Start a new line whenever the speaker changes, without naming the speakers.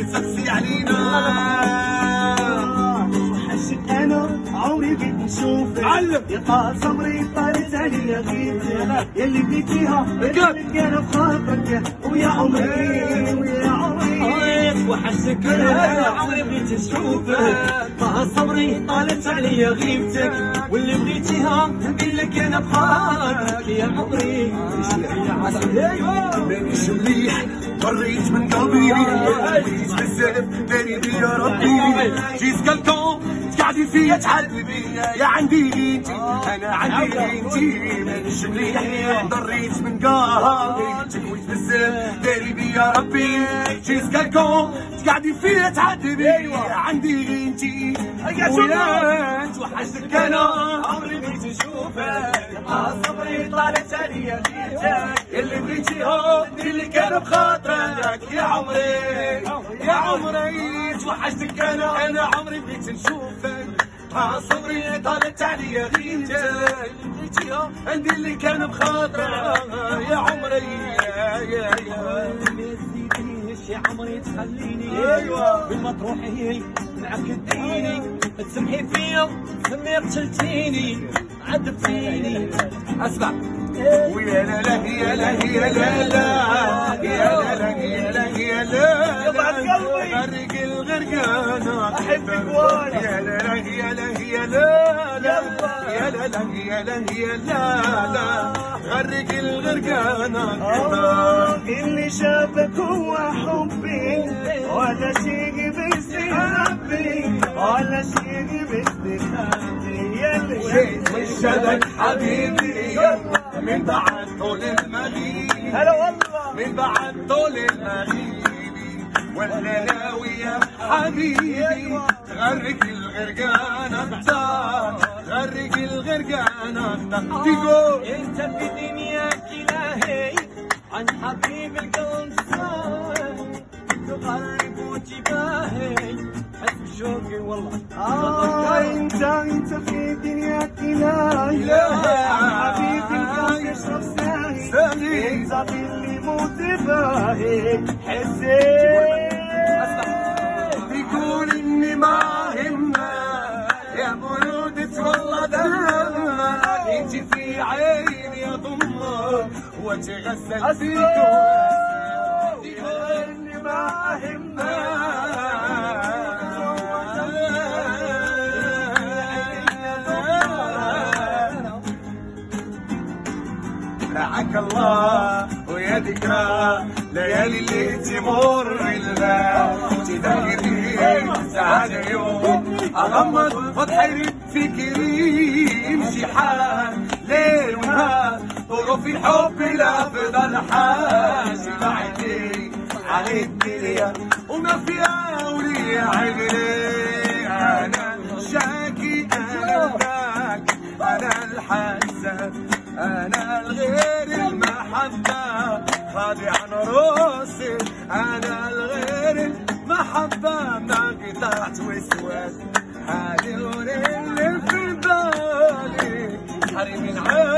تقسي علينا.
وحشك انا عمري بغيت نشوفك يا طال صبري طالت عليا غيبتك يلي بنيتيها اللي انا بخاطرك ويا عمري ويا عمري.
وحشك انا عمري بغيت نشوفك طال صبري طالت عليا غيبتك واللي بغيتيها ندير لك انا بخاطرك يا عمري.
مانيش مليح ضريت من قلبي بغيت بزاف داري بيا ربي جيت كالكون تقعدي فيا تعذبي بيا يا عندي انتي انا عندي انتي. مانيش مليح ضريت من قلبي تكويت بزاف داري بيا ربي جيت كالكون تقعدي فيا تعذبي بيا عندي انتي. ويا انت وحشتك انا
عمري بغيت نشوفك صبري طالت عليا غيبتك
اللي بغيتيها اللي كان بخاطرك يا عمري يا عمري. توحشتك انا عمري بغيت نشوفك صبري طالت عليا غيبتك اللي بغيتيها عندي اللي كان بخاطرك يا عمري يا
يا عمري تخليني بما تروحي معاك تديني تسمحي فيا تسمي قتلتيني عذبتيني.
اسمع ويا لا لا يا لا يا لا لا يا لا يا لا يا لا غرق الغرقانة
احبك وانا
يا لا لا يا لا يا لا لا يا لا لا يا لا يا لا لا غرق الغرقانة.
اللي شافك هو حبي ولا شيء باستخبي ولا شيء باستخبي يلي
وشدك حبيبي من بعد طول المغيب
هلا والله
من بعد طول المغيب ولا ناوي يا حبيبي غرق الغرقانة غرق الغرقانة. تقول
انت في دنياك الهي عن حبيب القلب صاير تقرب وتباهي حس بشوقي والله.
انت في دنياك الهي حبيبي القلب يشرب ساهي انت اللي موت باهي حسيت
يقول اني ما همنا يا برودة والله دمك انت في عيني يا ضمك وتغسل فيك
يقول اني ما همنا
رعاك الله ويا ذكرى ليالي اللي تمر لنا تذكرني ساعات يوم اغمض واضحي فكري يمشي حال ليل ونهار ظروف الحب الافضل حاجه بعدي على الدنيا وما فيها ولي عيني. انا شاكي انا ذاك انا الحسن انا الغير المحبة خاضع روسي انا الغير المحبة ما قطعت وسواس حالي اللي في بالي حريم